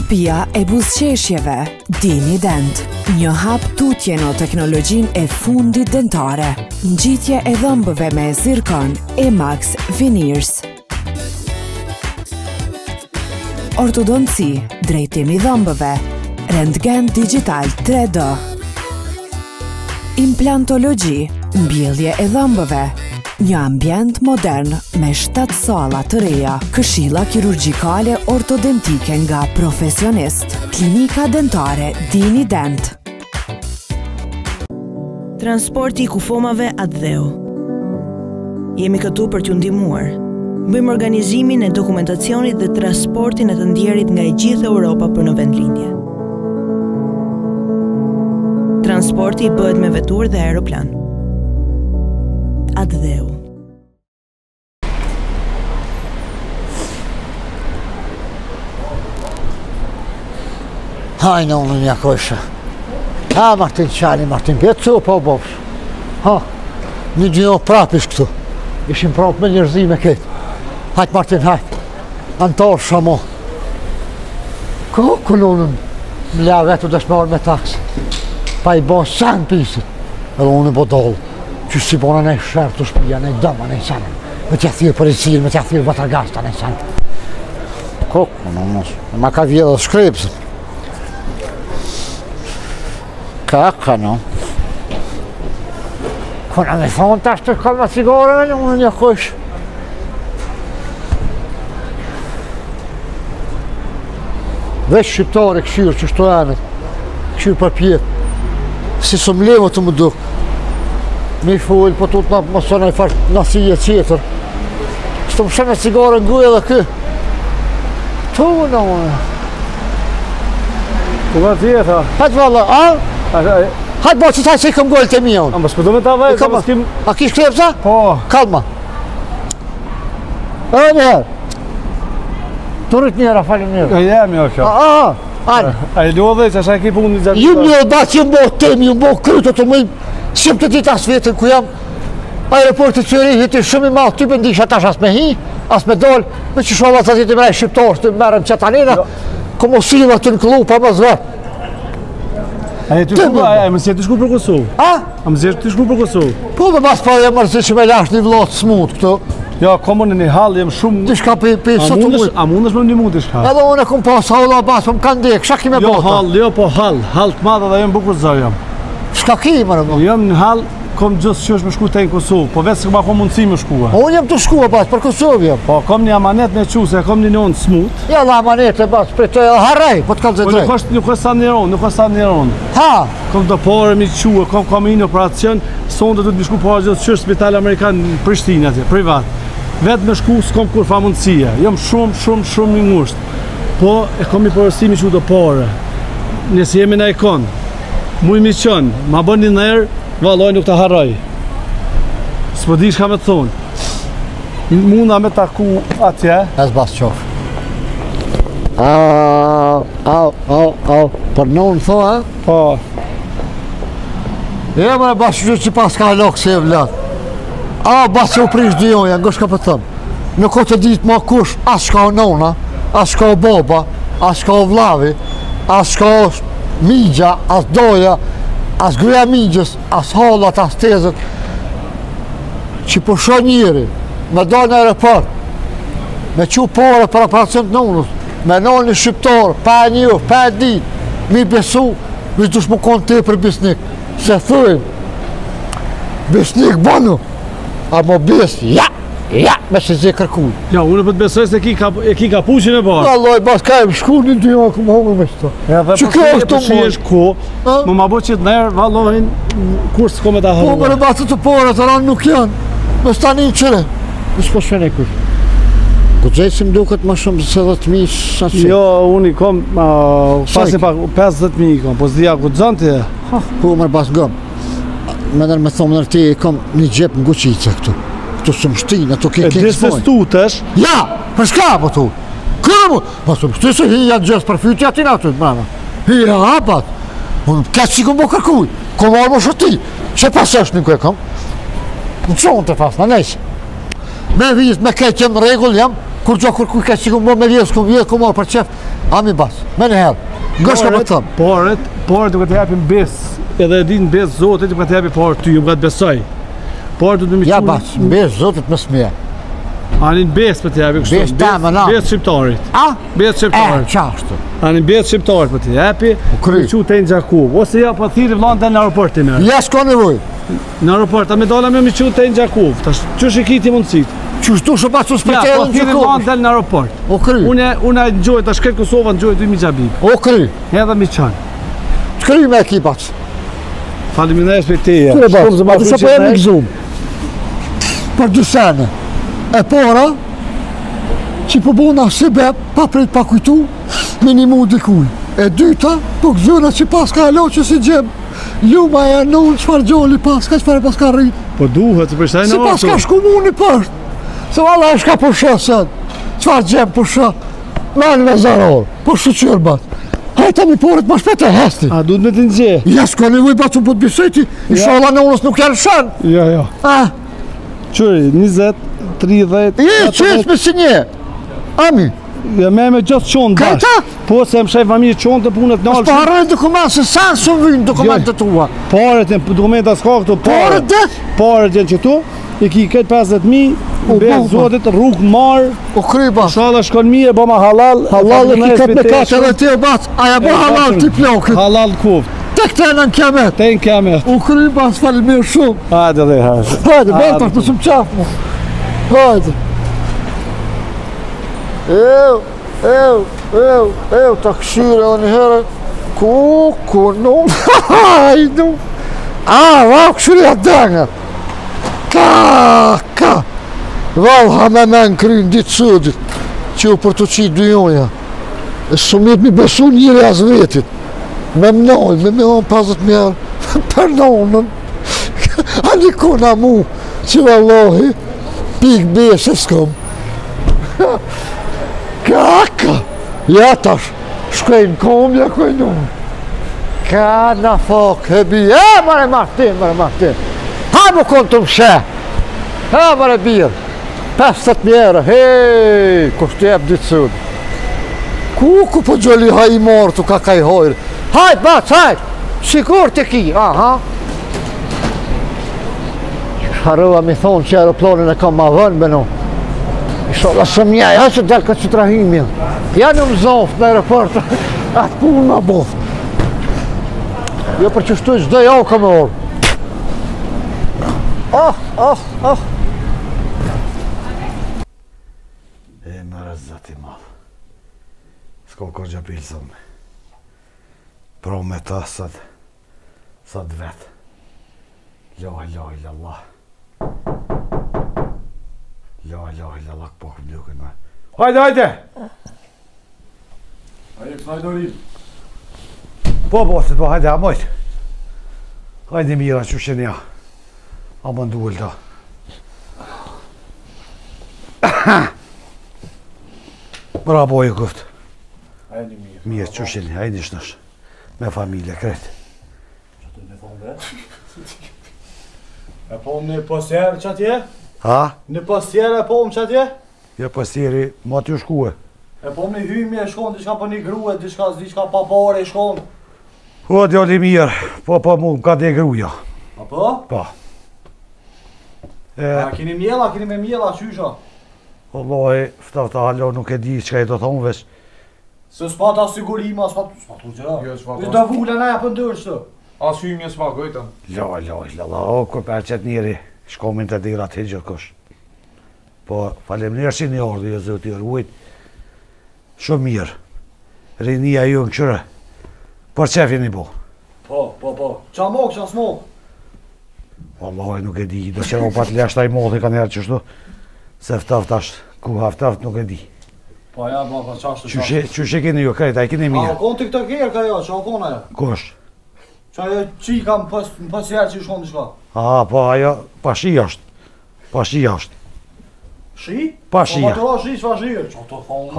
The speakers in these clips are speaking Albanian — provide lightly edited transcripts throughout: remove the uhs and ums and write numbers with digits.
Shtëpia e buzëqeshjeve, Dini Dent. Një hap tutje në teknologjinë e fundit dentare. Ngjitje e dhëmbëve me zirkon Emax Veneers. Ortodonci, drejtim i dhëmbëve. Rentgen digital 3D. Implantologji, mbjellje e dhëmbëve. Një ambient modern me 7 salla të reja, këshilla kirurgjikale ortodontike nga profesionist. Klinika dentare Dini Dent. Transporti i kufomave Adheu. Jemi këtu për t'ju ndihmuar. Bëjmë organizimin e dokumentacionit dhe transportin e të ndjerit nga e gjithë Europa për në vendlindje. Transporti bëhet me veturë dhe aeroplan. Adheu. Hajnë unë një këshë. Ha, Martin qali, Martin pjetë po bofsh. Ha, një gjëno prapish këtu. Ishim prapë me njërzime këtë. Hajtë Martin, hajtë. Antarë shamo. Këllë unën më lea vetu dëshmarë me taksë. Pa i bo sanë pisit. Edhe unë i bo dollë. Që si bona nej shërë të shpija, nej dëma, nej sanë. Me t'ja thirë policirë, me t'ja thirë vatargasta, nej sanë. Këllë unë ma ka vjedhe dhe shkrepsën. Kaka, no? Kuna me thonë tash të kalma cigare me unë një kush. Veç shqiptare këshyrë që shto janet, këshyrë për pjetë. Si së mlevo të më dukë. Me i full, po të të më sënë e farë nësije qeter. Shto më shenë cigare në guja dhe kë. Tu, no, Ku nga tjeta? hajtë valla, a? Hajtë bo që taj që i këm gojlë të mija unë. A më s'pëdo me ta vaj, A kish krepsa? Po. Kalma. E njëherë. Të rrit njëra, falim njëra. E jemi o kjo. Anë. A i lodhe që asha e ki punë një gjatë. Ju një da që më temi, ju më krytë të mëjmë, shqip të ditë asë vetën ku jam. Aeroportit Cyrihit i shumë i malë, ty për ndisha tash as me hi, as me dollë, me që sholat të ditë i mrej shqiptarës të merëm që tanina, komosila të në këllu pa më zverë. A më si e të shku për Kosovë? A më si e të shku për Kosovë? Po me mas pa e mërëzi që me lash një vlatë smut këtu. Ja, komën e një halë, jem shumë... Ti shka për sotë mujtë. A mundesh me një mund të shka? Edhe unë e kom pas halla bas, po më kanë ndekë, shka ki me Jo bota? halë, jo po halë, halë të madhe dhe jem bukur zërë jam. Shka ki mërë më? Jem në halë, kom gjithë që është me shku të në Kosovë, po vetë se këma kom mundësi me shkua. Unë jem të shkua bas, për Kosovë jem. Po, kom një amanet me quse, kom një njënë smut. Ja, la amanet e bas, për të harrej, po të kalë Po drejt. nuk është sa njëron, nuk është sa njëron. Ha! Kom të pare mi quë, kom një operacion, sonde të të shku pare gjithë qërë spital Amerikan në Prishtinë atje, privat. Vetë me shku s'kom kur fa mundësia, jam shumë një ngusht. Po, e kom i përësimi që u të pare. Nëse jemi në ikon, mu i miqon, ma bën një nërë, valoj nuk të harroj. S'po di shka me të thonë. Munda me taku atje. Ez bas qofë. Au, për nënë thoa, Po, e më e bas që pas ka lokë se e vlatë. Bas që u prish dijoja, nga shka për thëmë. Në kote ditë ma kush, as shka o nona, as shka o baba, as shka o vlavi, as shka o migja, as doja, as gruja migjës, as hallat, as tezët, që po shë njëri, me do në aeroport, me që pare për operacion të nonës, me nënë një shqiptarë, pa e një, pa e ditë, mi besu, mi dush më konë te për bisnik, se thujnë, bisnik banu, a më besë, ja, me që zhe kërkuj. ja, unë për të besoj se e ki kapuqin e bashkë. Alloj, bas ka e më shku një dy akë më hongë me qëto. Që kjo është të mojë? Që ko, më ma bo që të nërë valojnë, kur s'ko me ta Po, hërë. më në batë të pore, të ranë nuk janë, me stani në qëre. Në shpo shene kush. Ku gjejsim duket më shumë se 10.000 shaqe. Jo, unë i kom, pasi pak 50.000 i kom, po s'dija ku të zënë ti e. Po, mërë bas gëmë. Me nërë me thomë nërë ti i kom një gjep në guqice këtu. Këtu së më shtinë, ato ke E disë se stutesh. Ja, për shka po tu? Kërë mu? Së më shtinë se hi janë gjësë për fyti ati në atë të mërëma. Hi ja hapat. Unë këtë që këmë bo kërkuj. Këmë arë më shëti. Që pas është një kërë kam? Në qonë të pas, në nejshë. Me vizë, me këtë jem regull jam. Kur gjo kërkuj këtë që këmë bo me vjesë, këmë vjesë, këmë arë për qef. Ami bas, me në herë. Gëshka më thëmë. Porët duke të japin besë, edhe e din besë Zotit duke të japi porët ty, duke të besoj. Porët duke të Ja bas, besë Zotit më smje. Anin besë për të japi kështu. Besë temë, na. Besë shqiptarit. A? Besë shqiptarit. Qashtu. Anin besë shqiptarit për të japi, kry. që të në Gjakov. Ose ja për thiri vlanë të në aeroport të mërë. Ja s'ka nevoj. Në aeroport, a me dala me mi që të në Gjakov. Që shikiti mundësit. Qështu shë pa që Ja, s'pëtejnë për në thiri Gjakov. vlanë të në aeroport. O kry. Unë e gjojë të shkret Kosova, në gjojë të imi Gjabib. O kry. Edhe mi qanë. Të kry me ekipat. Faleminderit për teja. Kry bas, Shumë zë a të shë po e më gëzum. Për dy sene. E para, që po bona se beb, pa prit pa kujtu, minimu dikuj. E dyta, po gëzuna që pas ka alo që si gjem. Luma e anon, qëfar gjolli pas ka, qëfar e pas ka rrit. Po duhet, se përshaj në Se pas ka shku muni pësht. Se valla e shka po shë sët. Qëfar gjem po shë. Lanë me zaror, po shë qërë bat. Hajta mi porët ma shpet e hesti. A, duhet me të nxje? Ja s'ka nevoj bat që po të biseti, inshallah në unës nuk janë shën. Ja. Qëri, 20, 30, Qes me si nje. Ami. Ja me gjithë qonë Këta? bashkë. Po se më shaj familje qonë të punët në S'po alëshë. harrojnë dokument, se sa së vynë dokumentet tua. Paret jenë, dokumenta s'ka këtu, Paret dhe? Paret jenë qëtu, i ki këtë 50.000, be zotit, rrugë marë, O kryba. shala shkon mirë, bëma halal. Halal e ki këtë me katë edhe ti e batë. Aja bo halal ti plokit. Halal kuft, Te këte në në kemet. te në kemet. O kryba, s'fali mirë shumë. Hajde dhe hajde. Hajde, bërta, të shumë qafë mu. Hajde. Ew, ta këshire o një herë. Ku, nu, hajdu. Va, këshire ja dëngë. Ka. Val, ha me në krynë ditë sëdit. Që u për të qitë dy joja. E sumit mi besu njëri as vetit. Me mnoj, me 50 mjerë. Për nonën. A një kuna mu, që vallohi, pik besë s'kom. Kaka! Ja tash, shkojnë kombja kojnë unë. Ka na fok, hebi, mare Martin. Ha mu konë të mshe. Mare birë. 50 mjerë, hej, kushtë jep ditë sëdë. Ku po gjoli ha i morë të ka i hojrë. Hajt, bac, hajt, shikur të ki, aha. Harëva mi thonë që aeroplanin e kam ma vënë, beno. Ishallah së mjaj, ha që delë këtë që të rahimja. Janë më zoftë në aeroport, atë punë ma boftë. Jo për që shtu qdo jau ka me orë. E në rëzët i madhë. S'ko kërë gjapilë sëmë. Pro me ta sët vetë. La ilaha illallah. La ilaha illallah po këtë blukën me. Hajde! Hajde, kësaj dorim. Po, hajde, a mojtë. Hajde mira që shenë ja. A më nduëll ta. Bravo i këftë. Hajde mirë. Mirë që shenë, hajde shnash. Me familje, kretë. E po në posjerë që atje? Ha? Në posjerë e po më që atje? Jo pasiri, ma t'ju shkue. E po në hyjmje e shkon, diçka për një grue, diçka pa bare e shkon. O, djali mirë, po mu ka dhe gruja. A po? Po. A kini me mjela, qysha? Allahi, ftafta halo nuk e di që ka i do thonë vesh. Se s'pa ta sigurima, s'pa tu gjera. Jo, s'pa Ishtë da vullë na ja për ndërë shtë. As hyjmje s'pa gojta. La, o, kur për qëtë njeri, shkomin të dira të higjë kësh. Po, falemnirë që një orë, jo zëtë i rrujt. Shumë mirë. Rinia ju në qërë. Por qef jeni bo? Po. Qa mok, qa smok? Allahi nuk e di, do që në pat leshta i modhi ka njerë qështu. Se ftaftash, ku haftaft nuk e di. Po ja, pa qashtë. Qyshe keni ju krejt, a i keni A mirë? kon të këtë kjerë ka jo, qa kon ajo? Kush? Qa jo qi kam në posjerë që i shkon diçka? Po ajo, pa shi është. Shi? Pa shi. Po ma të ra shi, s'fa shi. Qa të thonë?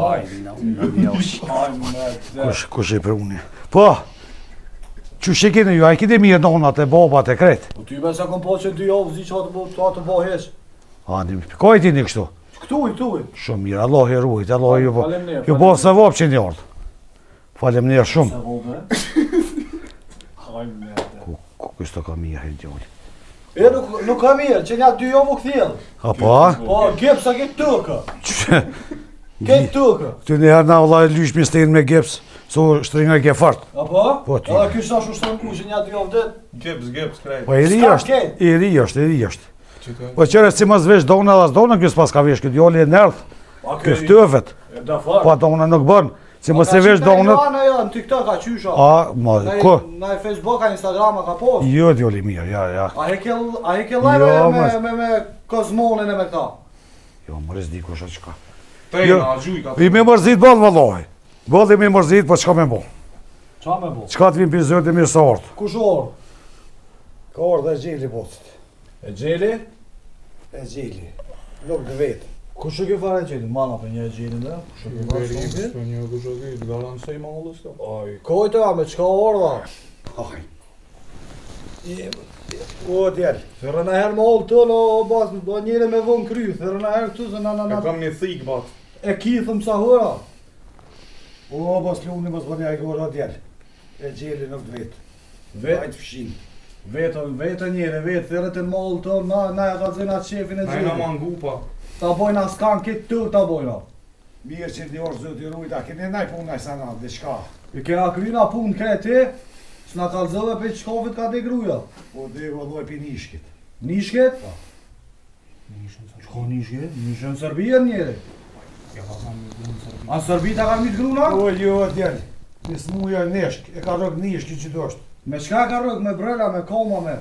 Kush i për unë? Po, qyshe keni ju, a i keni mirë nonat e babat e krejt? Po ty me se kom po që 2 javë zi qa të bo hesh. Ka i tini kështu? Këtu i. Shumë mirë, Allah i rujt, Allah ju Faleminderit, bo se vop që një orët. Faleminderit shumë. Kështu ka mirë e djali. Nuk ka mirë, që nga 2 jo mu këthjel. Apo? Po, gips a këtë tëka. Këtë tëka. Ty njëherë na vëlla e lysh misterin me gips, so shtringa i ke fart. Apo? Po ti. A kjo sa shushton ku që nga 2 jo vdet. Gips, krejt. Po i ri është, i ri është. Po qëre si mas vesh dona dhe as dona, kjo s'pas ka vesh, këtë djali e nerdh. Kjo stëvet. Po dona nuk bën. Si mos e vesh donët. Në TikTok ka qysha. Ko? Na Facebook, Instagram ka post. Jo djali mirë, ja. A he ke live me Kozmonin e me këta? Jo, më rëzdi kusha qka. Trejna, gjuj ka. I me mërzit bëllë vëllohi. Bëllë i me mërzit, po qka me bo? Qa me bo? Qka të vim për zërët e mirë sa orët? Kush orë? Ka orë dhe gjeli botët. E gjeli? E gjeli. Nuk dhe vetë. Kush e ke fare gjeli? Mana për një gjeli dhe? Kush e ke fare gjeli? Për një kush e ke, garansoj malës të. Aj. Kojta, me qka orë da? Aj. O djel. Thërë në herë më ollë të në basë, do njëre me vënë kry, thërë në herë të zë E kam një thik, bat. E kithëm sa hëra. O, bas luni, bas bënja i gora djel. E gjeli nuk dhe vetë. Vajtë fshin. Vetë njëre, vetë, thërë të në më ollë të, na e ka zëna qefin e Na e gjeli. na mangu pa. Ta bojna s'kan këtë tërë ta bojna. Mirë që një orë zëtë i rujta, keni naj punë naj sanat, dhe shka. I kena kryna punë kreti, s'na kalzëve për qkofit ka dhe gruja. Po dhe vëlloj për nishkit. Nishket? Qko nishket? Nishën Serbia njëri. A Serbi ta ka mitë gruna? O, jo, djel. Nis muja neshk, e ka rëg nishki që do është. Me qka ka rëg? Me brela, me koma, me...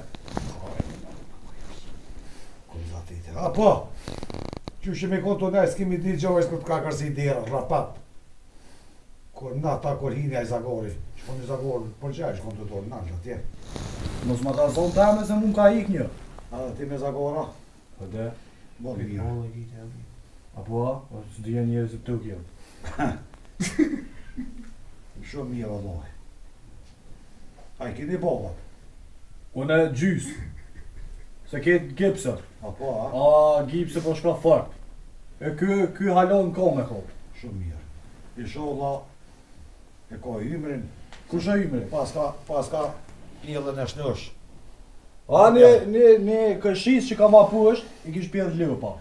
Kozatite. A po, që shë me konto ne, s'kemi di gjojës për të ka kërsi dera, rapat. Kur na ta kur hinja i Zagori. Shkon i Zagori, për gjaj shkon të dorë, nalë atje. Mos ma ta zonë teme se mund ka ik një. A dhe ti me Zagora? Po de. Bo mirë. Apo, s'dije njëri se të kjo. Shumë mirë vëlloj. A i kini bobat? Unë e gjysë. Se ketë gipsër. Apo, a? A, gipsë po shka fart. E ky halon kome kop. Shumë mirë. Inshallah e ka hymrin. Kush e hymri? Paska pjellën e shnësh. A, një këshis që ka ma pusht, i kish pjedh lëgë pa.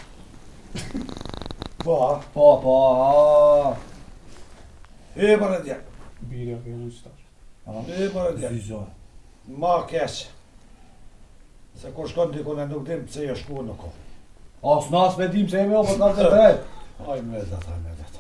Po, a? Po, a. E për e dje. Birja ke rystar. E për e dje. Vizon. Ma keq. Se kur shkon dikon e nuk dim pse e shku në ko. A, s'nas me dim se e me o për të të drejt. Aj me dhe ta.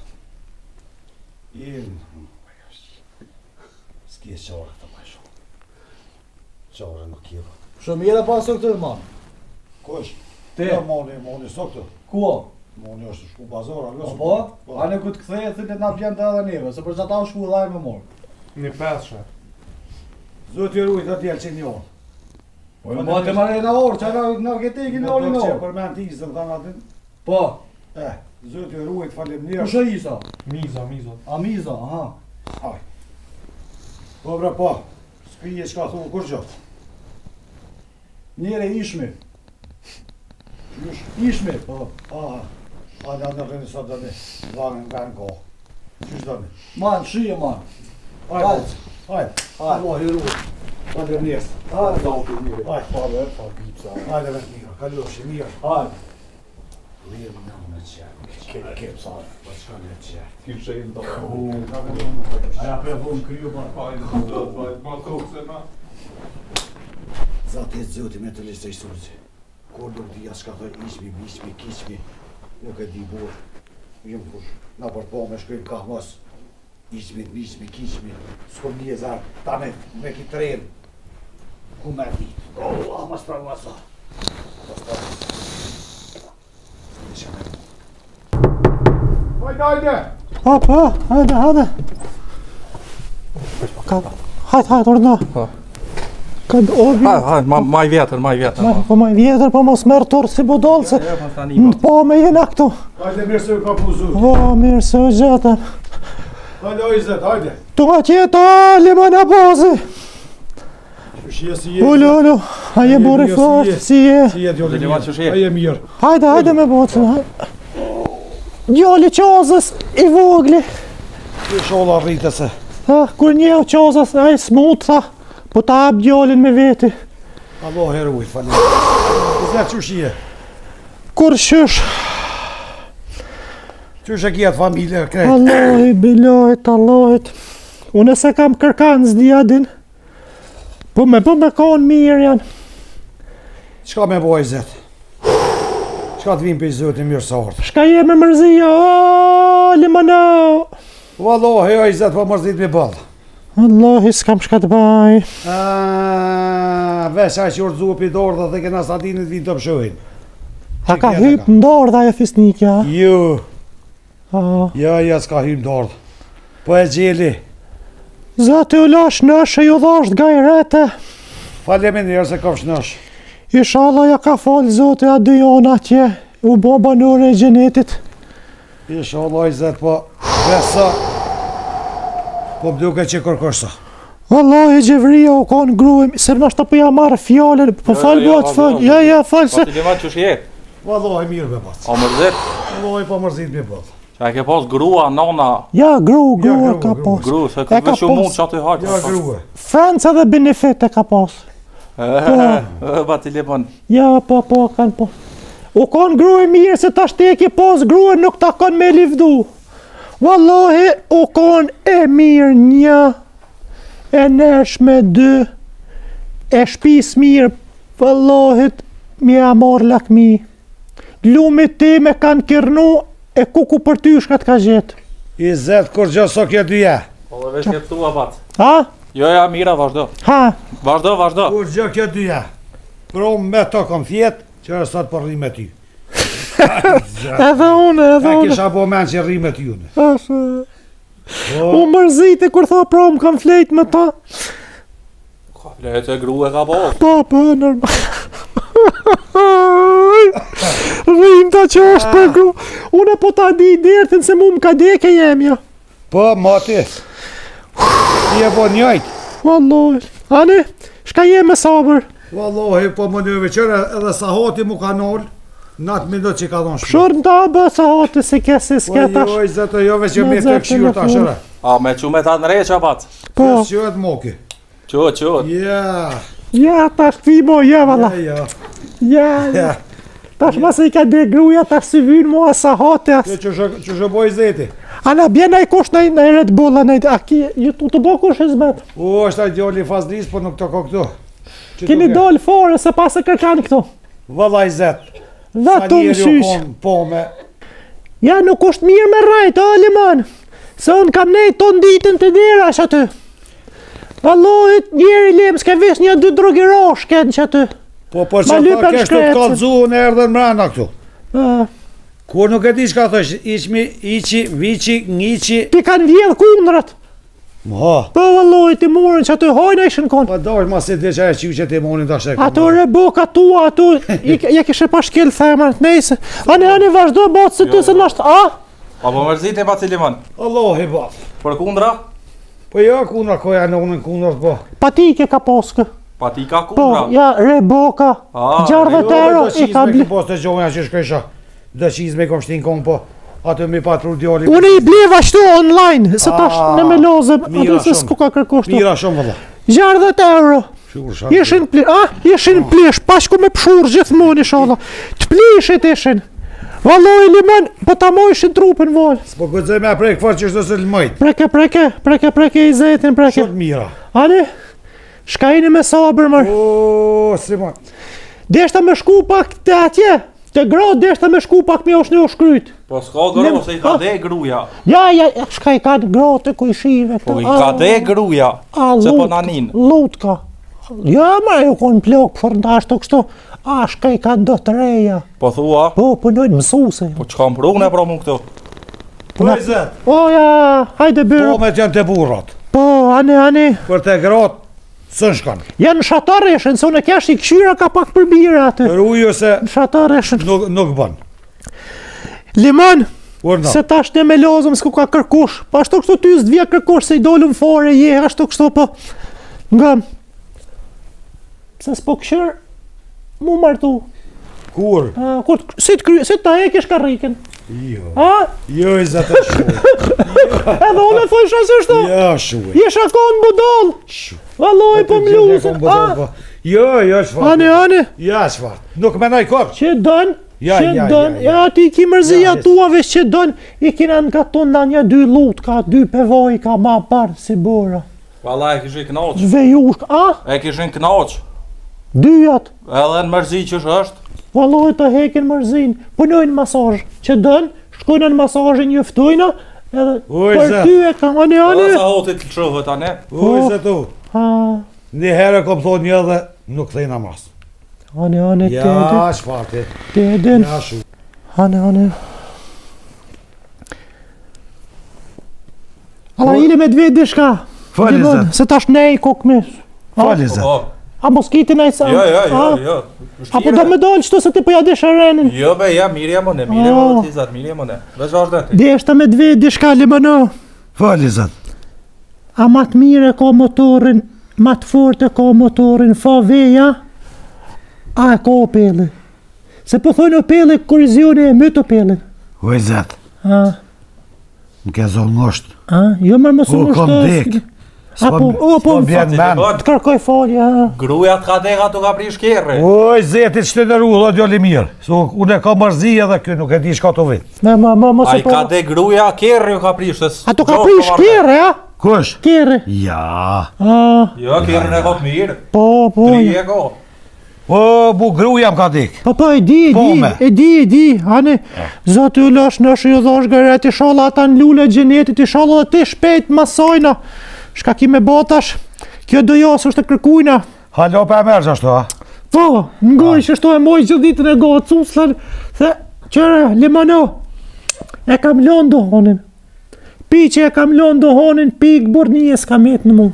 S'kje qare të ma shumë. Qare nuk kjeva. Shumë jere pasër këtë, man. Kush? Te. Ja, moni sot të. Kua? Moni është shku bazora. Po? A në këtë këthej e thëllet na vjen të edhe neve, se për që ta u shku dhaj me morë. Një peshe. Zoti rujt atjel që një orë. Po e ma të marrë në orë, që na këtë i në orë në orë. Për me në tizën të atin. Po. Zoti rujt falem njërë. Kushe isa? Miza. A miza, aha. Haj. Po bre po, s'pije që ka thunë kur gjotë. Njere ishmi. Qysh? Ishmi, po. Aha. A në rëni sot dhe vanën nga në kohë. Qysh dhe një? Man, shije man. Hajde. Allah i rujt. Falem njërë. Hajde. Hajde. Pa be, pa bipsa. Hajde me mirë, kalloshi mirë. Hajde. Lirë në në qërë. Kep sa. Po qka në qërë. Kishe i ndohë. Aja pre vëm kryo pa. Hajde, ma kokë se na. Zati e zoti me të listë e shturëzi. Kur nuk dhja shka të ishmi, kishmi, nuk e di burë. Jëmë kush, na për po me shkrim ka mos. Ishmi, kishmi, s'kom një zarë, ta me ki trenë. Ku me di? Allah, ma s'pravu asa. Hajde! Hajde. Hajde, ordna. Kad obi... Hajde, maj vjetër. Po maj vjetër, po mos merë torë si budolë, se... Po me jena këtu. Hajde mirë se u ka puzu. Po, mirë se u gjetëm. Hajde o Izet, hajde. Tu nga tjetë, lima në bozi. Shie si je. Ullu, aje buri fort, si je. Si je djoli mirë. Aje mirë. Hajde me bocën. Djoli qazës, i vogli. Ti sholla rritëse. Kur njeh qoza, ai smut, tha, po ta hap djalin me veti. Allah herujt, falem. Zet qushie. Kur shysh, Qysh e kjetë familje krejt? Allahi, bilajt, Allahit. Unë se kam kërkan zdjadin. Po me kanë mirë janë. Qka me boj zet? Qka të vim për i zotin mirë sartë? Shka je me mërzia, limana. Wallahi, oj zet, po mërzit me bëllë. Allahi, s'kam shka të baj. Vesh a që urzu për i dorë dhe kena Sadinit vinë të pëshojnë. A ka hyp në dorë dhe ajo fisnikja? Jo, jo, s'ka hyp në dorë. Po e gjeli. Zati u lash nëshë, ju dhasht gajrete. Faleminderit se kafsh nësh. Inshallah ja ka falë zote a dyjon atje, u bo banore e gjenetit. Inshallah i zet, po besa, po bduke që kërkoshta. Wallahi gjevria u konë gruem, se nashta po ja marrë fjallën, po falë bëhet falë, ja falë se... Patiliman që shjet? Wallahi mirë me bat. A mërzit? Wallahi po mërzit me bëllë. Qa e ke pas grua, nona? Ja, grua ka pas. Gru, se ka veç u mund që aty hajtë. Ja, grue. Franca dhe benefit e ka pas. Patiliman. Ja, po, kanë po. U konë grue mirë se ta shteki pas grue nuk ta konë me livdu. Wallahi, u konë e mirë një, e nërshme dy, e shpis mirë, Wallahit, mi a marrë lakmi. Lumit ti me kanë kirnu, e kuku për ty shkat ka gjetë. I zet, kur gjë so kjo dyja. Po dhe veç këtë tua bat. Ha? Jo, ja, mira, vazhdo. Ha? Vazhdo. Kur gjë kjo dyja. Pro me to kom fjetë, që e sot për rri me ty. Edhe une. E kisha bo men që rri me ty une. U mërzite kur tha pra më kam flejt me ta. Ka flejt e grue ka pas. Po, normal. Rrim ta që është për gru. Une po ta di dertin se mu më ka deke jemja. Po, mati. Ti e bo njajt. Wallahi. Ani, shka je me sabër? Wallahi, po më njëve qëre edhe sahati mu ka nol. Në atë minut që ka dhonë shpër. Shur në ta bë sahati se kesi s'ketash. Po, joj, zëtë, jove që me të këshirë ta shëre. A, me që me ta në reqa bat. Po. Që e të moki. Qot. Ja, tash këti mo, valla. Ja. Tash mëse i ka dhe gruja, tash si vynë mua sahati. Që shë boj zeti. Ana, bjena i kush në Red Bull, a ki, ju të bo kush e zbet? O, është a djoli fazlis, po nuk të ko këtu. Kini dollë fore, se pas e kërkan këtu. Vëlla i zet. Dhe të më shysh. Po me. Ja, nuk është mirë me rajt, o, liman. Se unë kam nejtë ton ditën të dira që aty. Vallohit, njeri lem, s'ke vis një dy drogirosh këtë që aty. Po, që ta keshtu të kalëzu në erdhen mrena këtu. Kur nuk e di që ka thësh, iqi, vici, ngici. Pi kanë vjedh kundrat. Mo. Po, vallohit, i murën që aty hojnë e ishën konë. Po, dojnë ma si të që e që ti monin të shekë. Ato reboka tua, ato, ja kishe pa shkel themar, nejse. Ani, vazhdo, batë se ty se nështë, a? A po mërzit e Patiliman? Allah i batë. Për kundra? Po ja, kundra, koja në unën kundrat, po. Patike ka poskë. Patika kundra? Po, ja, reboka, gjarë dhe tero, i ka bli. Po, të gjonja që shkësha, dëqizme kom shtin kong, po, atë mi patru djoli. Unë i bleva shtu online, se tash në me lozëm, atë se s'ku ka kërkushtu. Mira shumë, vëlla. Gjarë dhe tero. Ishin plish, pashku me pshur gjithmoni shala. Të plishit ishin. Valloj liman, po ta mojshin trupin vol. S'po gëzoj me prek fort që shdo se lëmojt. Preke i zetin, preke. Shumë mira. Ani, shkajni me sabër mërë. O, Simon. Deshta me shku pak të atje, të grot deshta me shku pak me është një shkryt. Po s'ka gro, se i ka dhe gruja. Ja, shka i ka grote ku i shive. Po i ka dhe gruja, se po nanin. Lutka. Ja, ma ju konë plok për ndash të kështu. A, shka i ka do të reja. Po thua? Po, pënojnë mësuse. Po që kam prune pra mu këtu? Po i zet. O, ja, hajde bërë. Po me t'janë të burrat. Po, ani. Për të gratë, së në shkanë. Janë shatar eshen, se unë e kesh i këshyra ka pak për bira atë. Për ujo se shatar eshen. Nuk bën. Liman, se ta shte me lozëm s'ku ka kërkush. Pa ashtu kështu ty s'dvija kërkush se i dolum fore je, ashtu kështu po. Nga, se s'po këshër, mu martu. Kur? Si ta e kesh karriken. Jo. A? Jo i zate shumë. Edhe unë e thoj shasë shto. Ja, shuj. Isha konë budol. Valloj, po mlusën. Jo, shfart. Ane. Ja, shfart. Nuk menaj kopë. Që dënë. Ja, Ja, ti ki mërzia tua vesh që dënë. I kina në katon në një 2 lutka, 2 pevoj, ka ma parë si bora. Valla e kishin knaq. Zvejushk, a? E kishin knaq. 2-jat. Edhe në mërzi që është. Valloj të hekin mërzin. Punojnë masazh. Që dënë, shkojnë në masazhin njëftojnë. Edhe për ty e ka ane. Edhe sa hotit të qëhët, ane. Se tu. Një herë kom thonë një dhe nuk thej namaz. Ane, Ja, shfarti. Tedin. Ja, shu. Ane. Alla ili me dvejt dishka. Falizat. Se tash nej kokmis. Falizat. A mos kiti nej sa? Jo. Apo do me dollë qëto se ti po ja dish arenin? Jo be, ja, mirja më ne, tizat, mirja më ne. Vesh vazhdo ti. Deshta me dvejt dishka limano. Falizat. A mat mire ka motorin, mat forte ka motorin, fa veja, a e ka opeli. Se po thonë opeli, korizioni e mytë opelin. Vajzat. Më ke zonë ngosht. Jo mërë mësë ngosht. Kom dek. Po vjen men. Të kërkoj falja. Gruja të ka deka të ka prish kjerri. Oj, zetit që të nërru, dhe djoli mirë. Unë e ka mërzi edhe kjo nuk e di shka të vit. A i ka dek gruja kjerri ju ka prish. A të ka prish kjerri, a? Kush? Kjerri. Ja. Jo, kjerri në ka të mirë. Po. Tri e ka. Bu gruja më ka dik. Po, e di, ane, zotë ju lash nëshë ju dhosh gëret, i shala ata në lulle gjenetit, i shala dhe ti shpejt masojna, shka ki me botash, kjo do jasë është të kërkujna. Halo për e mërë ashtu, a? Po, ngoj që shto e moj gjithë ditën e gotë, cuslën, the, qëre, limano, e kam londo honin, pi që e kam londo honin, pi i gbur njës kam jetë në mu.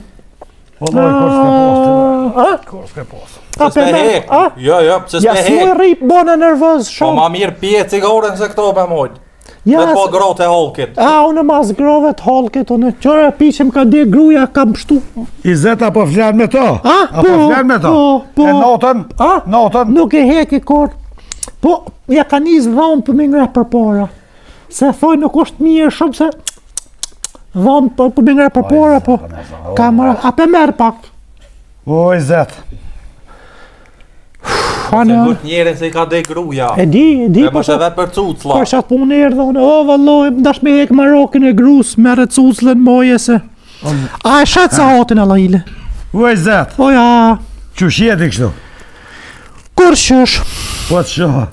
Kërë s'ke posë. Se s'pe hek, jo, se s'pe hek. Ja, s'moj rip, bona nervoz, Po shumë. ma mirë pje cigaren se këto për mojt. Dhe po grote holkit. Unë mas grove të holkit, unë qëre pi që më ka dhe gruja, kam pështu. I zeta po flenë me to? Po, flenë me to? Po. E notën? Notën? Nuk e hek i kort. Po, ja ka njës dhomë për më ngre për para. Se thoj nuk është mirë shumë se... Dhomë për më ngre për para, po... Kamera, a për merë pak. Oj, zetë. Se gut njerën se i ka dhe gruja. E di, e më shë vetë për cucla. Për shatë punë njerë dhe valloj, më dash me hek Marokin e grus, mere cuclën moje se... A e shetë sa hatin alla ile. Oj, zetë. O ja. Që shjeti kështu? Kur shësh. Po të shohë.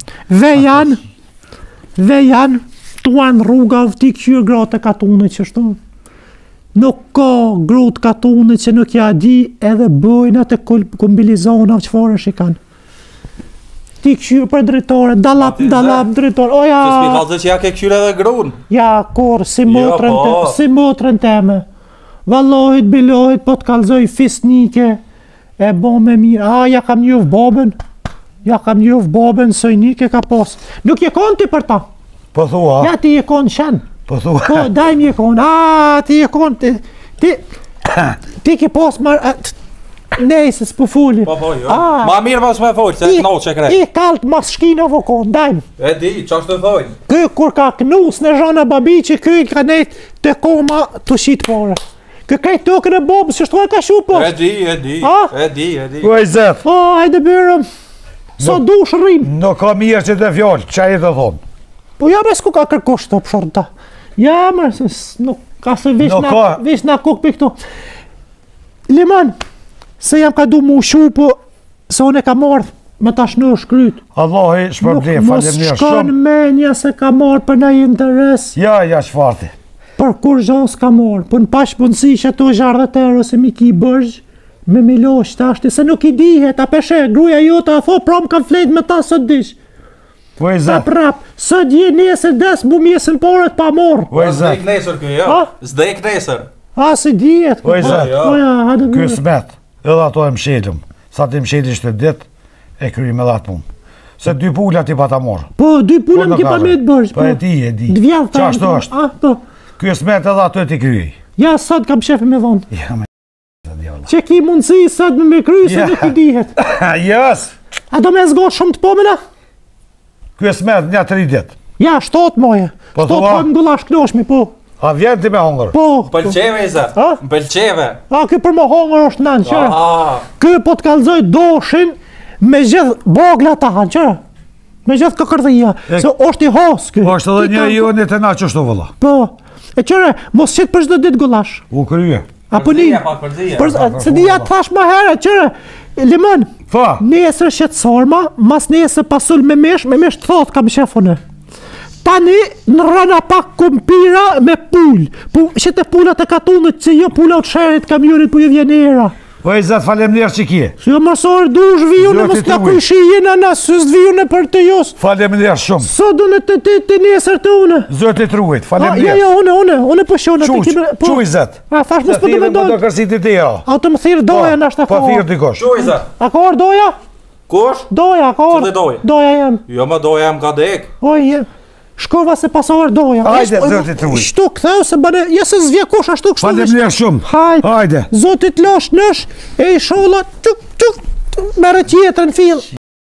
Vejan, tuan rruga vëti këqyrë gratë e katunit që shtu. Nuk ka grutë katunit që nuk ja di edhe bëjnë atë kombilizona që fare shikan. Ti këqyrë për dritore, dalap dritore, o ja... Se s'pi kalëzë që ja ke këqyrë edhe grunë. Ja, kur, si motrën teme. Vallohit, bilohit, po të kalëzoj fisnike, e bo me mirë. Ja kam njëv babën, sojnike ka posë. Nuk je konë ti për ta. Po thua. Ja, ti je konë shenë. Po thua. Po, dajmë je konë. Ti je konë. Ti ke posë marë... Nejse, s'po fuli. Po, jo. Ma mirë mas me folë, se knau që krej. I kaltë mas shkina vo konë, dajmë. E di, që është të thojnë? Këj kur ka knus në zhana babi që këj ka nejtë të koma të shitë pare. Këj krejtë tokën e bobës, që shtu e ka shu po. E di. Kuaj zetë. Hajde bërëm. So dush rrim. Nuk ka mirë që të fjallë, që e të thonë? Po ja me s'ku ka kërkush të pëshorë ta. Ja me, nuk ka se vish na kuk për këtu. Liman, se jam ka du mu shu, po se unë e ka mardh me tash në shkryt. Allahi, shpërblim, falem njërë shumë. Mos shkon menja se ka marrë për nëj interes. Ja, shfarti. Për kur gjo s'ka marrë, për në pash punësi që ato zhardhe të ose mi ki bërgjë, me milosh të ashti, se nuk i dihet, a peshe, gruja jo të a tho, prom kam flet me ta sot dish. Ta prap, së dje nesër des bu mjesën porët pa morë. Zdejk nesër kjo, jo? Zdejk nesër. Si djetë. Kjo smet, edhe ato e mshelëm. Sa ti msheli shtë dit, e kryim edhe atë punë. Se 2 pullat ti pa ta morë. Po, 2 pullat ti pa me të bërgjë. Po e di. Qashtu është. Kjo smet edhe ato e ti kryj. Ja, sot kam shefe me dhonë. Ja, me që ki mundësi sot me kryj, se nuk i dihet. Jas. A do me zgotë shumë të pomena? Kjo smet një 3 dit. Ja, 7 moje. 7 pojmë gullash knoshmi, po. A vjen ti me hongër? Po. Pëlqeve i zë. Pëlqeve. A, ky për më hongër është nën, qëre. Ky po të kalzoj doshin me gjithë bagla ta, qëre. Me gjithë këkërdhia. Se është i hos ky. Po është edhe një ionit e na qështu vëlla. Po. E qëre, mos qëtë për çdo ditë gullash. U krye. Apo një. Se dhja të thash më herë, qëre. Limon. Fa. Nesër shqetësorma, mas nesër pasul me mesh të thot kam shefune. Tani në rëna pak kumpira me pull. Po shete pullat e katunit që jo pullat sherit kamionit po ju vjen era. Po i zat faleminderit që kje. Si jo mësor dush vijune mos na kujshije në nësës vijune për të jos. Faleminderit shumë. Sot do në të nesër të une. Zoti truajt, faleminderit. Jo, une po shona të kime. Quj zat. A thash mos po të mendoj. Do kërsit i tija. A të më thirë doja në ashtë e Po thirë dikosh. Quj zat. A ka orë doja? Kush? Doja, ka orë. Që dhe doja? Doja jem. Jo më doja jem ka dek. Oj, jem. Shkova se pasor doja. Hajde, zoti truajt. Shtu ktheu se bëne, ja se zvjekosh ashtu kështu. Faleminderit shumë. Hajde. Zotit losh nësh, e i sholla, çuk, merë tjetër në fill.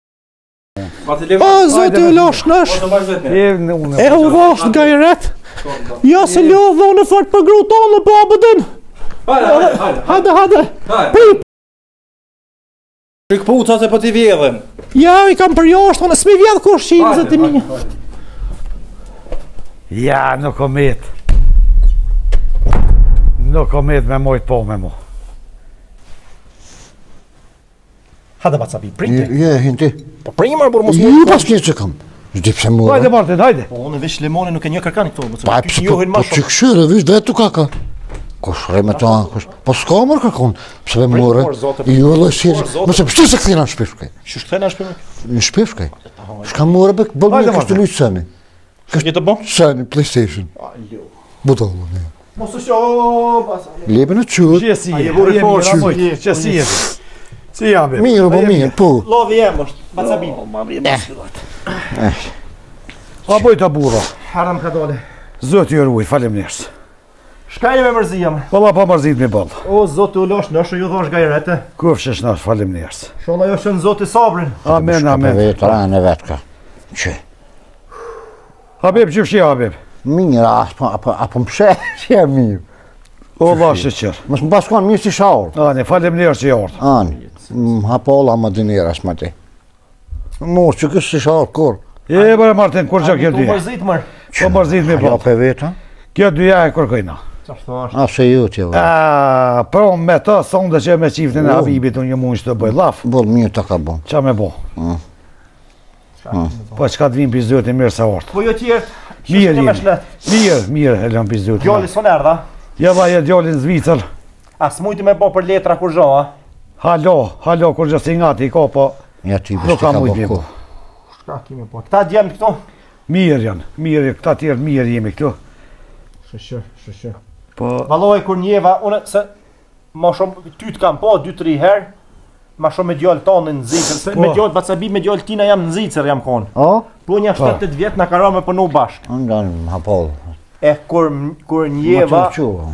O, zotit losh nësh, e u dhosh nga i ret. Ja se lodh dhone fort për gru tonë, po abëdën. Hajde. Rikpucat e po t'i vjedhen. Ja, i kam për jashtë, s'mi vjedh kush qinë, zëti minja. Ja, nuk o met. Nuk o met me mojt po me mu. Hajde bacabi, printe. Je, hinti. Po primar, bur mos Ju pas kje që kam. Zdi pëse mure. Hajde Martin, hajde. Po, unë vesh limoni nuk e një kërkani këto. Pa, po që këshyre, vish, dhe tu kaka. Kosh re me ta, po s'ka mërë kërkon. Pse me mure, i ju e loj sirë. Mëse pështu se këthina në shpifkaj. Që këthina në shpifkaj? Në shpifkaj. Shka mure, bëgë një kështë lujtë sëni. Një të bon? Sëni, PlayStation. Budollë, ne. Mos të sho, basa. Lebe në qërë. Qësi je, qësi je. Si jam be. Mirë, po mirë, po. Lovi jem është, bacabim. A bojta burra. Haram ka dole. Zoti ju ruaj, faleminderit. Shka një me mërzia më? Valla pa mërzit me ballë. O, zotë u losh, nëshë ju dhosh gajrete. Kufshesh nash, faleminderit. Shola jo shënë zotë i sabrin. Amen, amen. Vetë ranë e vetë ka. Që? Habib, që fshi Habib? Mirë, apo më pshe, që e mirë. O, la shqeqer. Mësë më paskon mirë si shaur. Ani, faleminderit që jordë. Ani, hapo ola më dinera s'ma ti. Mor, që kësë si shaur, kur? E, bërë Martin, kur që kjo Tu dyja? mërzit mërë. Po mërzit me Jo ballë. pe vetë, Kjo dyja e kërkojna. a se ju t'je vë. Pro me të, sonde që me qiftin e Habibit unë një mund që të bëj laf. Bol mirë të ka bon. Qa me bo? Po qka të vim pizduet e mirë sa ortë. Po jo tjertë, Mirë shështë një me jemi. shlet. Mirë, e lëm pizduet. Gjalli son erdha. Ja dha e djallin Zvicër. A s'mujti me bo për letra kur zho, a? Halo, kur gjësi ngati i ka, po Ja ti nuk bështë ka ka mujt bon me ku. bo. Shka kime po. Këta djemë këto? Mirë janë, mirë, këta tjerë mirë jemi këtu. Shëshër. Po, Valoj kur njeva, une se ma shumë, ty t'kam po 2-3 herë, ma shumë me djallë tonë në Zicër. Me djallë, bacabi me djallë tina jam në Zicër jam konë. O? Po një 7-8 vjetë në kara me përnu bashkë. Ndan më hapol. E kur njeva... Ma që